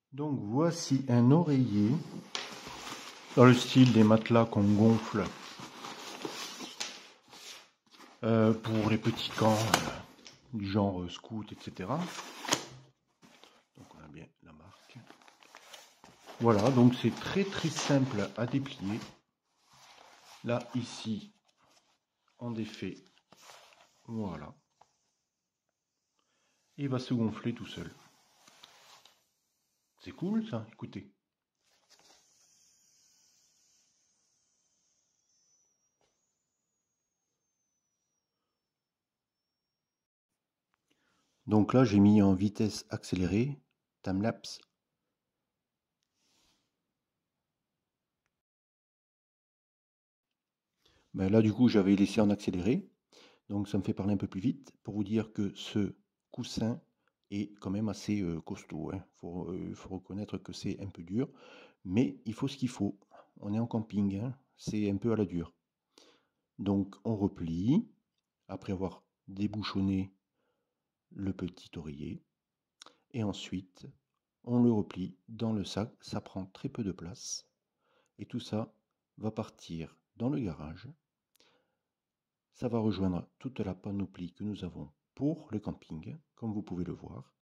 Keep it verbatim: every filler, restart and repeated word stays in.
Donc voici un oreiller dans le style des matelas qu'on gonfle euh, pour les petits camps euh, du genre euh, scout, et cetera. Donc on a bien la marque. Voilà, donc c'est très très simple à déplier. Là, ici, on défait. Voilà. Et il va se gonfler tout seul. C'est cool ça, écoutez. Donc là, j'ai mis en vitesse accélérée, timelapse. Ben là, du coup, j'avais laissé en accéléré. Donc ça me fait parler un peu plus vite pour vous dire que ce coussin est quand même assez euh, costaud. Il hein. faut, euh, faut reconnaître que c'est un peu dur, mais il faut ce qu'il faut. On est en camping, hein. C'est un peu à la dure. Donc on replie, après avoir débouchonné le petit oreiller, et ensuite on le replie dans le sac. Ça prend très peu de place, et tout ça va partir dans le garage. Ça va rejoindre toute la panoplie que nous avons pour le camping, comme vous pouvez le voir.